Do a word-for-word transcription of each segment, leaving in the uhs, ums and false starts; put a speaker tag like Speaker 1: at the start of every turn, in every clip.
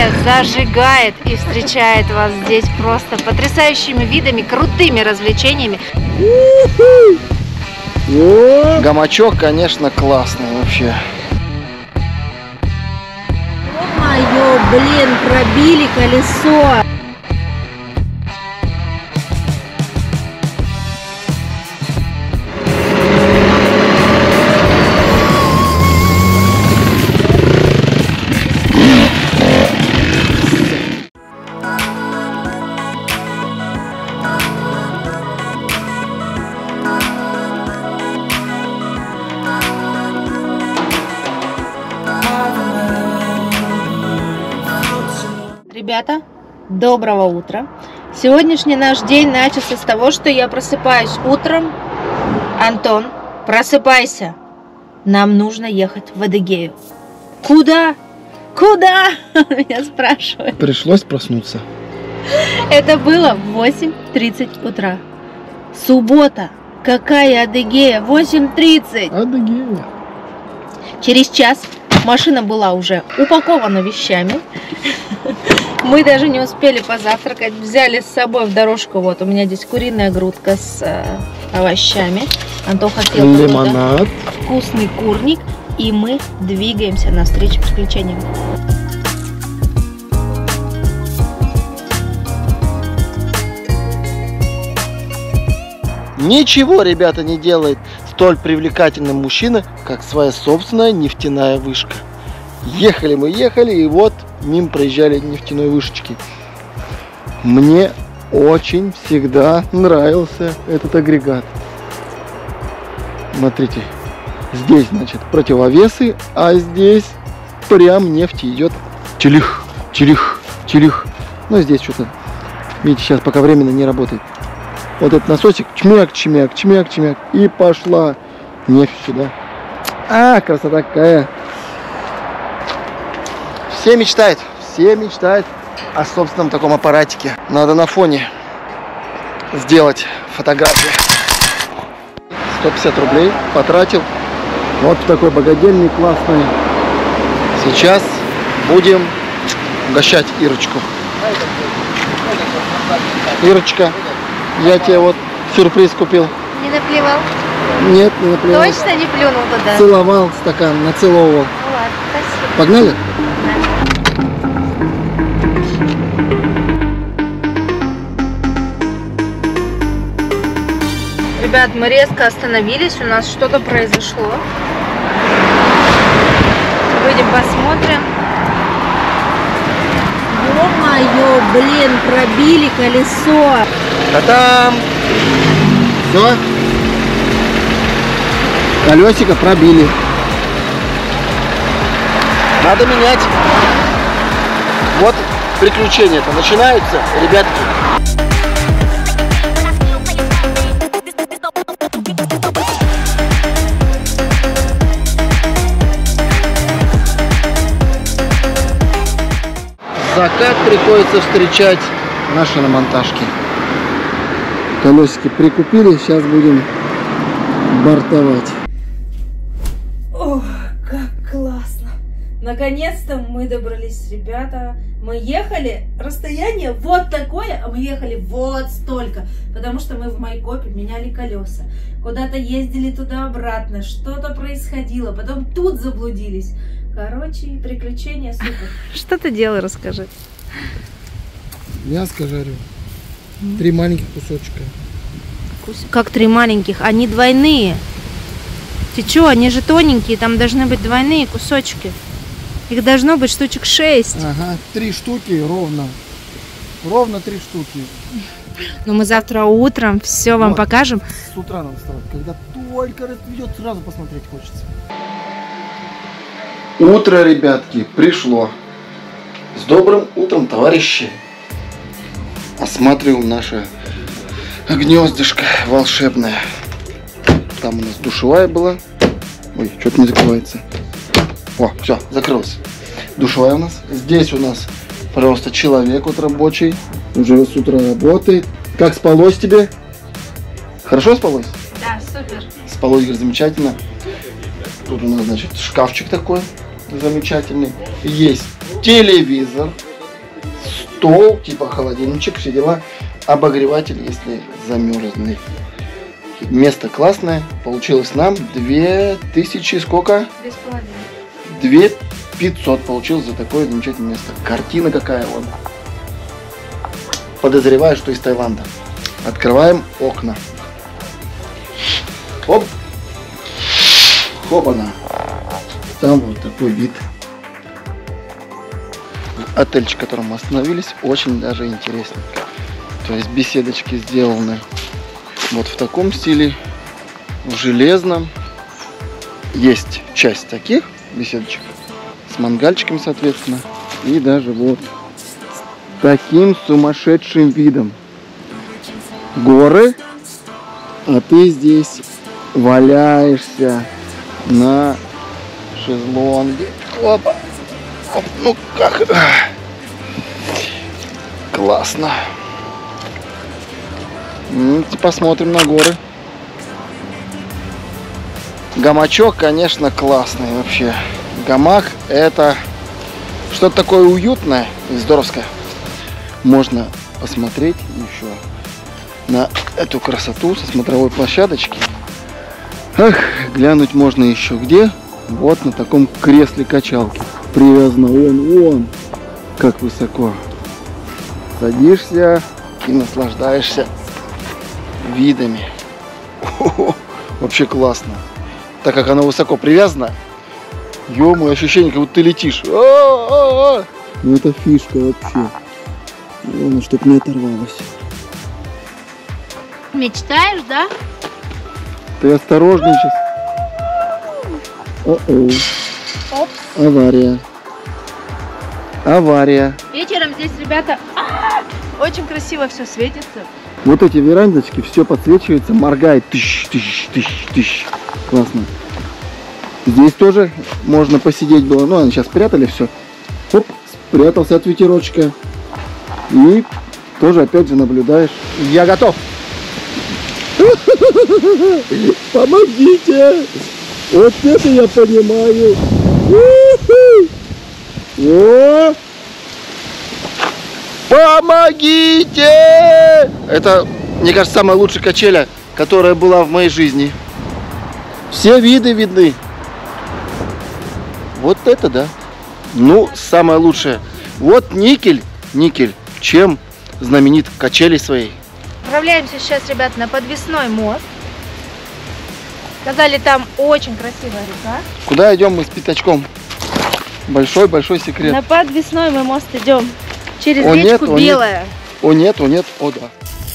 Speaker 1: Адыгея зажигает и встречает вас здесь просто потрясающими видами, крутыми развлечениями.
Speaker 2: Гамачок, конечно, классный вообще.
Speaker 1: Ё-моё, блин, пробили колесо. Ребята, доброго утра! Сегодняшний наш день начался с того, что я просыпаюсь утром. Антон, просыпайся! Нам нужно ехать в Адыгею. Куда? Куда? Меня спрашивают.
Speaker 2: Пришлось проснуться.
Speaker 1: Это было в восемь тридцать утра. Суббота. Какая Адыгея? восемь тридцать.
Speaker 2: Адыгея.
Speaker 1: Через час машина была уже упакована вещами. Мы даже не успели позавтракать. Взяли с собой в дорожку. Вот у меня здесь куриная грудка с э, овощами. Антон хотел
Speaker 2: лимонад,
Speaker 1: вкусный курник. И мы двигаемся навстречу приключениям.
Speaker 2: Ничего, ребята, не делает столь привлекательным мужчина, как своя собственная нефтяная вышка. Ехали мы, ехали, и вот мимо проезжали нефтяной вышечки. Мне очень всегда нравился этот агрегат. Смотрите, здесь, значит, противовесы, а здесь прям нефть идет. Челих, челих, челих. Ну, здесь что-то, видите, сейчас пока временно не работает. Вот этот насосик, чмяк, чмяк, чмяк, чмяк. И пошла нефть сюда. А, красота какая. Все мечтают, все мечтают о собственном таком аппаратике. Надо на фоне сделать фотографию. сто пятьдесят рублей потратил. Вот такой богадельник классный. Сейчас будем угощать Ирочку. Ирочка, я тебе вот сюрприз купил.
Speaker 1: Не наплевал?
Speaker 2: Нет, не наплевал.
Speaker 1: Точно не плюнул туда?
Speaker 2: Целовал стакан, нацеловывал.
Speaker 1: Ну ладно, спасибо.
Speaker 2: Погнали?
Speaker 1: Ребят, мы резко остановились, у нас что-то произошло. Выйдем посмотрим. Ё-моё, блин, пробили колесо.
Speaker 2: Та-дам! Все. Колесико пробили. Надо менять. Вот приключения-то начинаются, ребятки. Закат приходится встречать на шиномонтажке. Колесики прикупили, сейчас будем бортовать.
Speaker 1: Ох, как классно! Наконец-то мы добрались, ребята. Мы ехали, расстояние вот такое, а мы ехали вот столько. Потому что мы в Майкопе меняли колеса. Куда-то ездили туда-обратно, что-то происходило. Потом тут заблудились. Короче, приключения супер. Что ты делал, расскажи.
Speaker 2: Мяско жарю. Три маленьких кусочка.
Speaker 1: Как три маленьких? Они двойные. Ты чё, они же тоненькие, там должны быть двойные кусочки. Их должно быть штучек шесть.
Speaker 2: Ага, три штуки ровно. Ровно три штуки.
Speaker 1: Но мы завтра утром все вам
Speaker 2: вот.
Speaker 1: покажем.
Speaker 2: С утра нам вставать, когда только расцветет, сразу посмотреть хочется. Утро, ребятки, пришло. С добрым утром, товарищи. Осматриваем наше гнездышко волшебное. Там у нас душевая была. Ой, что-то не закрывается. О, все, закрылось. Душевая у нас. Здесь у нас просто человек вот рабочий. Уже с утра работает. Как спалось тебе? Хорошо спалось?
Speaker 1: Да, супер.
Speaker 2: Спалось, говорит, замечательно. Тут у нас, значит, шкафчик такой замечательный. Есть телевизор. стол, типа холодильничек, все дела. Обогреватель, если замерзный. Место классное. Получилось нам две тысячи сколько?
Speaker 1: Две с половиной.
Speaker 2: Две пятьсот получилось за такое замечательное место. Картина какая вот. Подозреваю, что из Таиланда. Открываем окна. Оп. Хопана. Там вот такой вид. Отельчик, в котором мы остановились, очень даже интересненько. То есть беседочки сделаны вот в таком стиле, в железном. Есть часть таких беседочек с мангальчиками, соответственно. И даже вот с таким сумасшедшим видом. Горы, а ты здесь валяешься на шезлонге. Опа. Оп, ну как? Классно. Ну, посмотрим на горы. Гамачок, конечно, классный вообще. Гамак это что-то такое уютное и здоровское. Можно посмотреть еще на эту красоту со смотровой площадочки. Ах, глянуть можно еще где? Вот на таком кресле-качалке. Привязано вон, вон, как высоко. Садишься и наслаждаешься видами. О-о-о, вообще классно. Так как оно высоко привязано, ё-моё, ощущение, как будто ты летишь. А-а-а! Ну это фишка вообще. Главное, чтобы не оторвалось.
Speaker 1: Мечтаешь, да?
Speaker 2: Ты осторожней сейчас. О-о.
Speaker 1: Опс.
Speaker 2: Авария. Авария.
Speaker 1: Вечером здесь, ребята, очень красиво все светится.
Speaker 2: Вот эти верандочки, все подсвечивается, моргает. Тыщ, тыщ, тыщ, тыщ. Классно. Здесь тоже можно посидеть было. Ну, они сейчас спрятали все. Хоп, спрятался от ветерочка. И тоже опять же наблюдаешь. Я готов. Помогите. Вот это я понимаю. О! Помогите! Это, мне кажется, самая лучшая качеля, которая была в моей жизни. Все виды видны. Вот это да. Ну, самое лучшее. Вот никель, никель, чем знаменит качели своей.
Speaker 1: Отправляемся сейчас, ребят, на подвесной мост. Сказали, там очень красивая река.
Speaker 2: Куда идем мы с пятачком? Большой-большой секрет.
Speaker 1: На подвесной мы мост идем. Через
Speaker 2: О,
Speaker 1: речку
Speaker 2: нет, о,
Speaker 1: Белая.
Speaker 2: Нет. О нет, о нет, о да.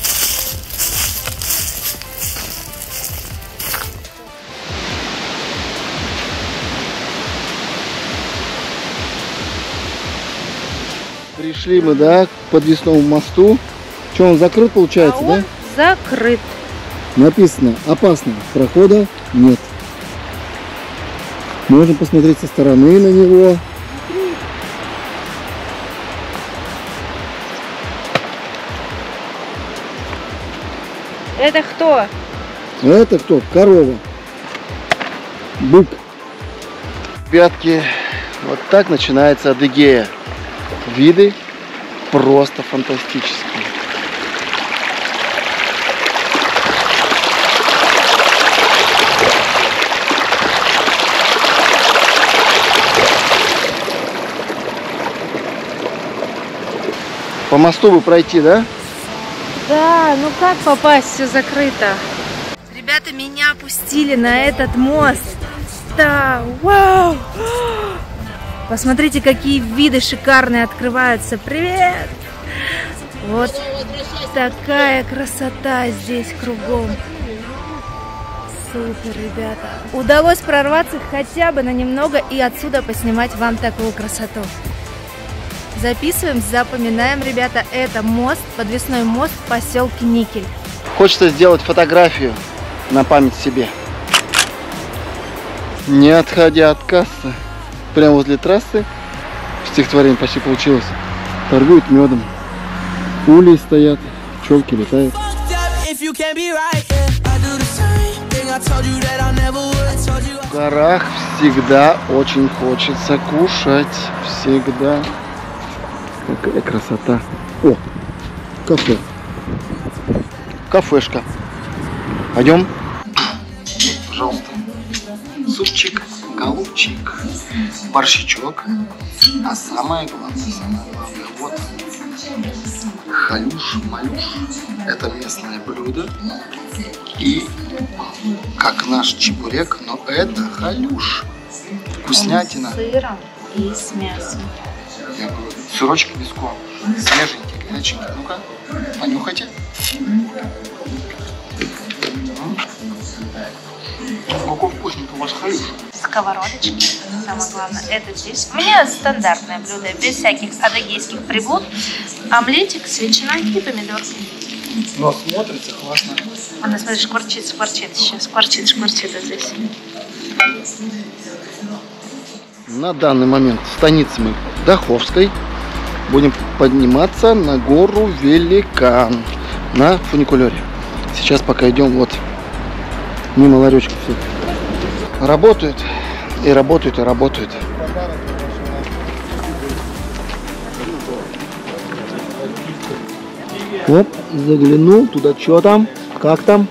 Speaker 2: Пришли мы, да, к подвесному мосту. Что, он закрыт получается,
Speaker 1: а он
Speaker 2: да?
Speaker 1: закрыт.
Speaker 2: Написано, опасно, прохода нет. Можно посмотреть со стороны на него.
Speaker 1: Это кто?
Speaker 2: Это кто? Корова. Бык. Ребятки, вот так начинается Адыгея. Виды просто фантастические. По мосту бы пройти, да?
Speaker 1: Да, ну как попасть, все закрыто. Ребята, меня опустили на этот мост. Да, вау! Посмотрите, какие виды шикарные открываются. Привет! Вот такая красота здесь кругом. Супер, ребята. Удалось прорваться хотя бы на немного и отсюда поснимать вам такую красоту. Записываем, запоминаем, ребята, это мост, подвесной мост в поселке Никель.
Speaker 2: Хочется сделать фотографию на память себе. Не отходя от кассы, прямо возле трассы, стихотворение почти получилось, торгуют медом. Улей стоят, пчелки летают. В горах всегда очень хочется кушать. Всегда. Какая красота. О, кафе. Кафешка. Пойдем. Пожалуйста. Супчик, голубчик, борщичок. А самое главное, самое главное, вот халюш, малюш. Это местное блюдо. И как наш чебурек, но это халюш. Вкуснятина.
Speaker 1: С сыром и с мясом.
Speaker 2: Я говорю, сырочек без корма. Свеженький, горяченький. Ну-ка, понюхайте. Какой вкусненький у вас халюш.
Speaker 1: Сковородочки, самое главное, это здесь. У меня стандартное блюдо, без всяких адыгейских приблуд. Омлетик, с ветчиной и помидорки.
Speaker 2: Но смотрится классно.
Speaker 1: Она, смотри, шкварчит, шкварчит еще, шкварчит, шкварчит вот здесь.
Speaker 2: На данный момент в станице мы Даховской. Будем подниматься на гору Великан на фуникулере. Сейчас пока идем вот мимо ларечка все. Работают и работают и работают. Оп, заглянул туда, что там, как там.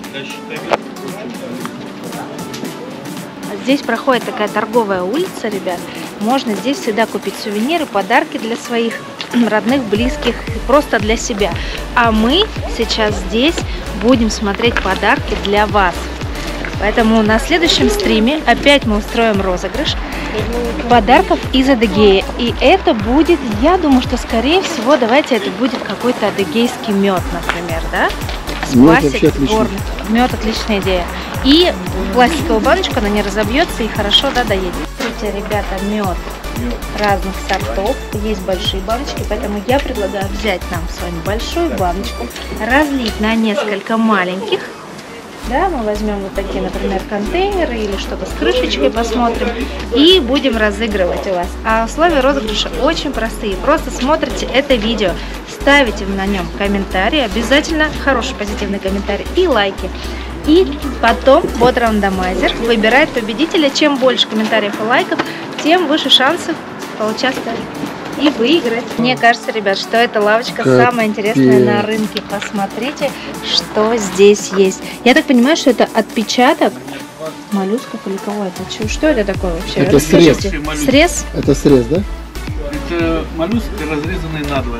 Speaker 1: Здесь проходит такая торговая улица, ребят. Можно здесь всегда купить сувениры, подарки для своих родных, близких, просто для себя. А мы сейчас здесь будем смотреть подарки для вас. Поэтому на следующем стриме опять мы устроим розыгрыш подарков из Адыгеи. И это будет, я думаю, что скорее всего, давайте это будет какой-то адыгейский мед, например, да? Спасик, горный. Мед, отличная идея. И пластиковую баночку, она не разобьется и хорошо, да, доедет. Смотрите, ребята, мед разных сортов. Есть большие баночки, поэтому я предлагаю взять нам с вами большую баночку, разлить на несколько маленьких. Да, мы возьмем вот такие, например, контейнеры или что-то с крышечкой посмотрим и будем разыгрывать у вас. А условия розыгрыша очень простые. Просто смотрите это видео, ставите на нем комментарии, обязательно хороший позитивный комментарий и лайки. И потом бот-рандомайзер выбирает победителя. Чем больше комментариев и лайков, тем выше шансов поучаствовать и выиграть. Мне кажется, ребят, что эта лавочка
Speaker 2: Капец.
Speaker 1: самая интересная на рынке. Посмотрите, что здесь есть. Я так понимаю, что это отпечаток моллюсков или кого это? Что, что это такое вообще?
Speaker 2: Это срез.
Speaker 1: Срез?
Speaker 2: Это срез, да?
Speaker 3: Это моллюски, разрезанные надвое.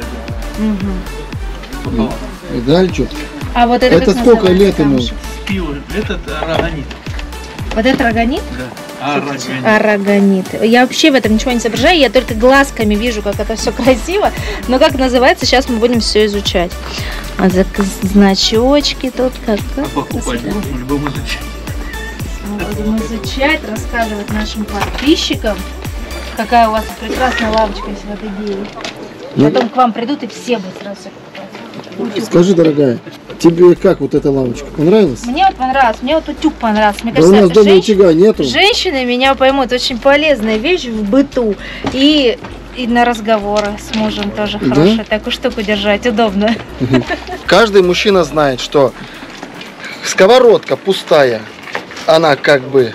Speaker 1: Угу.
Speaker 2: И дальше.
Speaker 1: А вот это,
Speaker 2: это
Speaker 1: как
Speaker 2: сколько лет ему?
Speaker 3: Пиво. Этот арагонит.
Speaker 1: Вот это роганит?
Speaker 3: Да. Арагонит.
Speaker 1: Арагонит. Я вообще в этом ничего не соображаю, я только глазками вижу, как это все красиво. Но как называется, сейчас мы будем все изучать. А значочки тут как.
Speaker 3: А покупать будем, будем изучать.
Speaker 1: Мы будем изучать, рассказывать нашим подписчикам, какая у вас прекрасная лавочка есть в Адыгее. Потом к вам придут и все будут сразу покупать.
Speaker 2: Скажи, дорогая, тебе как вот эта лавочка? Понравилась?
Speaker 1: Мне вот понравилось, мне вот утюг понравился. Мне
Speaker 2: Да
Speaker 1: кажется,
Speaker 2: у нас дома
Speaker 1: женщ...
Speaker 2: утюга нету.
Speaker 1: женщины меня поймут, очень полезная вещь в быту. И, и на разговоры с мужем тоже
Speaker 2: Да?
Speaker 1: хорошая. Такую штуку держать удобно.
Speaker 2: Каждый мужчина знает, что сковородка пустая, она как бы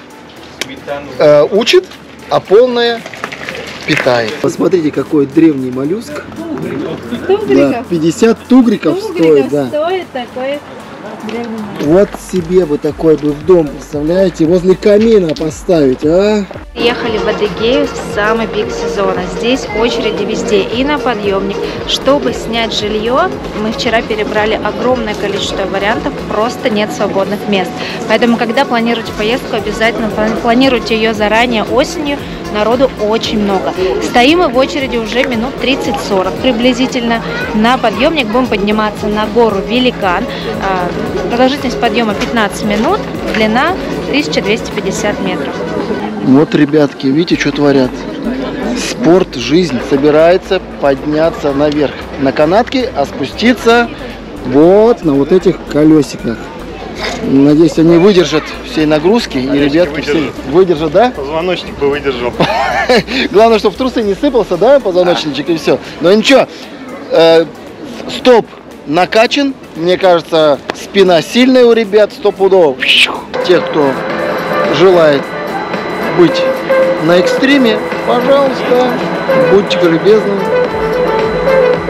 Speaker 2: э, учит, а полная питает. Посмотрите, какой древний моллюск.
Speaker 1: Тугриков.
Speaker 2: Да, пятьдесят тугриков,
Speaker 1: Тугриков
Speaker 2: стоит, да.
Speaker 1: стоит такой древний.
Speaker 2: Вот себе бы такой бы в дом, представляете, возле камина поставить, а?
Speaker 1: Ехали в Адыгею в самый пик сезона. Здесь очереди везде и на подъемник. Чтобы снять жилье, мы вчера перебрали огромное количество вариантов, просто нет свободных мест. Поэтому, когда планируете поездку, обязательно планируйте ее заранее осенью. Народу очень много. Стоим мы в очереди уже минут тридцать-сорок приблизительно. На подъемник будем подниматься на гору Великан. Продолжительность подъема пятнадцать минут, длина тысяча двести пятьдесят метров.
Speaker 2: Вот, ребятки, видите, что творят? Спорт, жизнь собирается подняться наверх на канатке, а спуститься вот на вот этих колесиках. Надеюсь, они выдержат всей нагрузки, и ребятки все выдержат, да?
Speaker 4: Позвоночник бы выдержал.
Speaker 2: Главное, чтобы в трусы не сыпался, да, позвоночничек, и все. Но ничего, э, стоп накачан, мне кажется, спина сильная у ребят, стопудово. Те, кто желает быть на экстриме, пожалуйста, будьте любезны.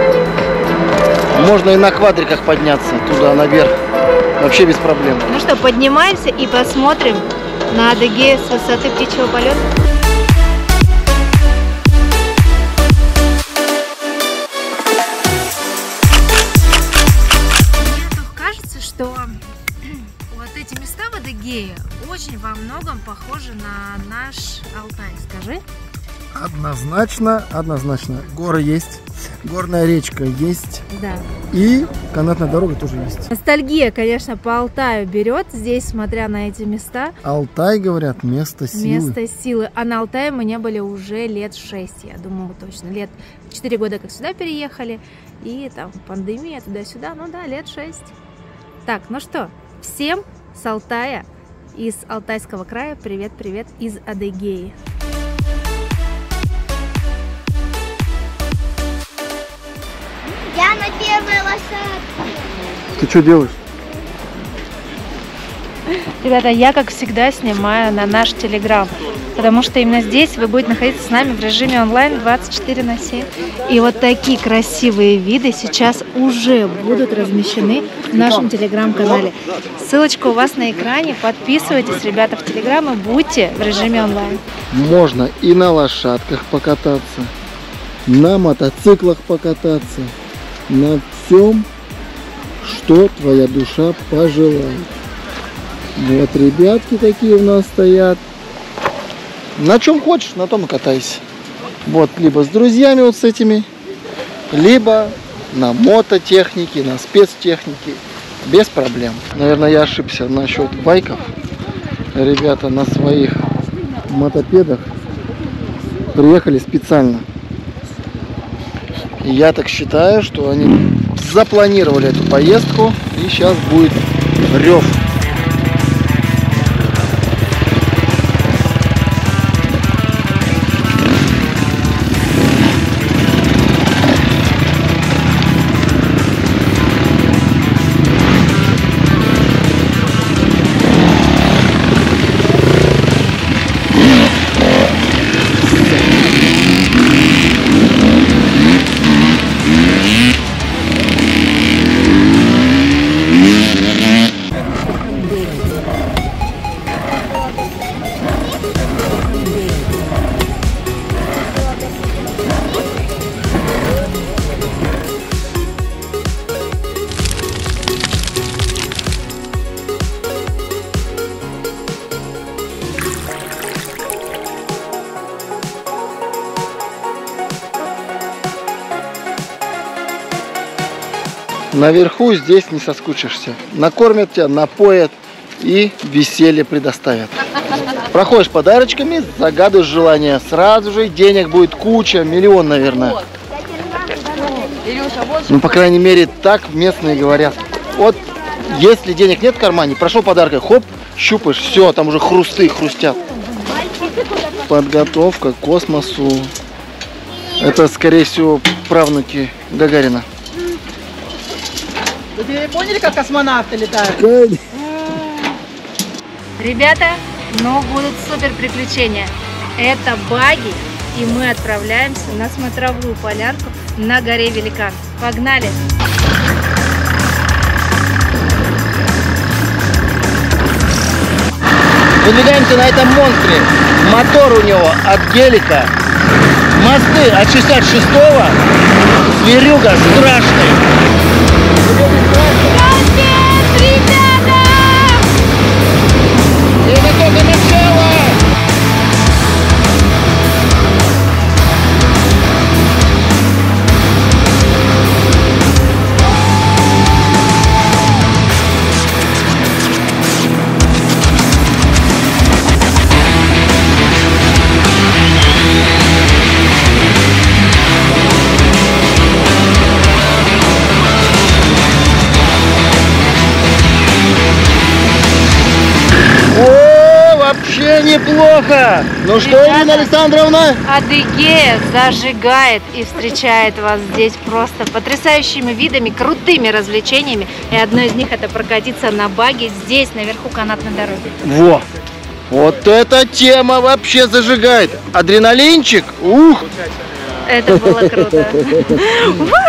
Speaker 2: Можно и на квадриках подняться туда наверх. Вообще без проблем.
Speaker 1: Ну что, поднимаемся и посмотрим на Адыгею с высоты птичьего полета. Кажется, что вот эти места в Адыгее очень во многом похожи на наш Алтай. Скажи.
Speaker 2: Однозначно, однозначно. Горы есть, горная речка есть.
Speaker 1: Да.
Speaker 2: И канатная дорога тоже есть.
Speaker 1: Ностальгия, конечно, по Алтаю берет здесь, смотря на эти места.
Speaker 2: Алтай, говорят, место силы.
Speaker 1: Место силы. А на Алтае мы не были уже лет шесть, я думаю, точно. Лет четыре года, как сюда переехали. И там пандемия, туда-сюда. Ну да, лет шесть. Так, ну что, всем с Алтая, из Алтайского края, привет-привет из Адыгеи.
Speaker 4: Я на первой лошадке.
Speaker 2: Ты что делаешь?
Speaker 1: Ребята, я, как всегда, снимаю на наш Телеграм, потому что именно здесь вы будете находиться с нами в режиме онлайн двадцать четыре на семь. И вот такие красивые виды сейчас уже будут размещены в нашем Телеграм-канале. Ссылочка у вас на экране. Подписывайтесь, ребята, в Телеграм и будьте в режиме онлайн.
Speaker 2: Можно и на лошадках покататься, на мотоциклах покататься, на всем, что твоя душа пожелает. Вот ребятки такие у нас стоят. На чем хочешь, на том и катайся. Вот, либо с друзьями вот с этими, либо на мототехнике, на спецтехнике. Без проблем. Наверное, я ошибся насчет байков. Ребята на своих мотопедах приехали специально. И я так считаю, что они запланировали эту поездку. И сейчас будет рев. Наверху здесь не соскучишься. Накормят тебя, напоят и веселье предоставят. Проходишь подарочками, загадываешь желание. Сразу же денег будет куча, миллион, наверное. Ну, по крайней мере, так местные говорят. Вот, если денег нет в кармане, прошел подаркой, хоп, щупаешь, все, там уже хрусты хрустят. Подготовка к космосу. Это, скорее всего, правнуки Гагарина.
Speaker 5: Вы поняли, как космонавты летают?
Speaker 1: Ребята, ну будут супер приключения. Это баги, и мы отправляемся на смотровую полянку на горе Великан. Погнали!
Speaker 2: Выдвигаемся на этом монстре. Мотор у него от гелика. Мосты от шестьдесят шестого. Зверюга страшный.
Speaker 1: Ребята!
Speaker 2: Это только начало! Вообще неплохо! Ну что, Ирина Александровна?
Speaker 1: Адыгея зажигает и встречает вас здесь просто потрясающими видами, крутыми развлечениями. И одно из них — это прокатиться на баги здесь, наверху канатной дороги.
Speaker 2: Во! Вот эта тема вообще зажигает! Адреналинчик! Ух!
Speaker 1: Это было круто.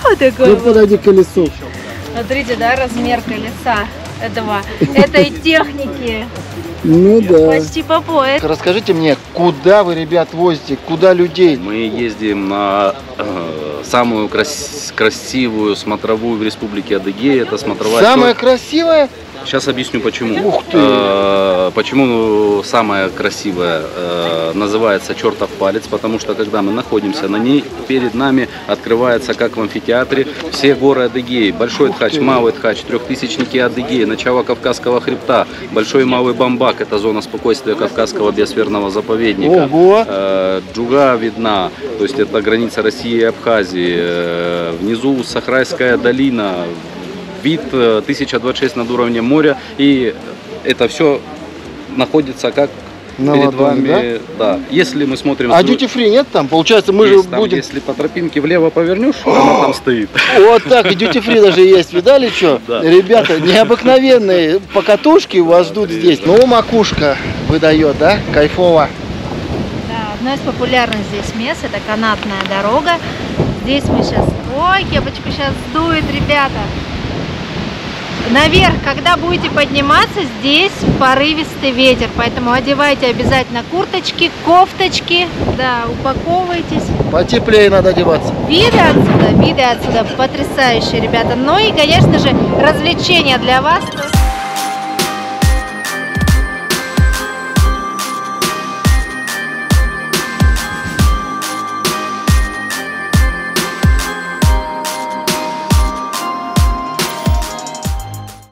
Speaker 1: такое.
Speaker 2: Ну подойди к колесу.
Speaker 1: Смотрите, да, размер колеса этого, этой техники.
Speaker 2: Ну да.
Speaker 1: Почти по пояс.
Speaker 2: Расскажите мне, куда вы, ребят, возите, куда людей?
Speaker 6: Мы ездим на э, самую крас красивую смотровую в республике Адыгея. Это смотровая.
Speaker 2: Самая красивая?
Speaker 6: Сейчас объясню почему.
Speaker 2: Ух ты.
Speaker 6: Э, почему самая красивая э, называется чертов палец, потому что когда мы находимся на ней, перед нами открывается, как в амфитеатре, все горы Адыгеи. Большой Тхач, Малый Тхач, трехтысячники Адыгеи, начало Кавказского хребта, Большой и Малый Бамбак, это зона спокойствия Кавказского биосферного заповедника.
Speaker 2: Ого.
Speaker 6: Э, Джуга видна, то есть это граница России и Абхазии. Э, внизу Сахрайская долина. Вид тысяча двадцать шесть над уровнем моря, и это все находится как
Speaker 2: На
Speaker 6: перед
Speaker 2: ладони,
Speaker 6: вами. Да? Если мы смотрим...
Speaker 2: А
Speaker 6: с-
Speaker 2: дьюти-фри нет там? Получается, мы
Speaker 6: есть
Speaker 2: же
Speaker 6: там,
Speaker 2: будем...
Speaker 6: Если по тропинке влево повернешь, она там стоит.
Speaker 2: Вот так, и дьюти-фри даже есть. Видали, что?
Speaker 6: Да.
Speaker 2: Ребята, необыкновенные покатушки вас ждут здесь. Ну, макушка выдает, да? Кайфово.
Speaker 1: Да, одно из популярных здесь мест это канатная дорога. Здесь мы сейчас... Ой, кепочку сейчас сдует, ребята. Наверх, когда будете подниматься, здесь порывистый ветер, поэтому одевайте обязательно курточки, кофточки, да, упаковывайтесь.
Speaker 2: Потеплее надо одеваться.
Speaker 1: Виды отсюда, виды отсюда потрясающие, ребята. Ну и, конечно же, развлечения для вас.